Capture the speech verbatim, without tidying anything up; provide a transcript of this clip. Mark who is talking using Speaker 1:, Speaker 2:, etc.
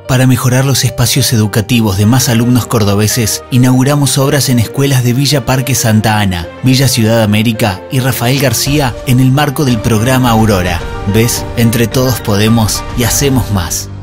Speaker 1: Para mejorar los espacios educativos de más alumnos cordobeses, inauguramos obras en escuelas de Villa Parque Santa Ana, Villa Ciudad América y Rafael García en el marco del programa Aurora. ¿Ves? Entre todos podemos y hacemos más.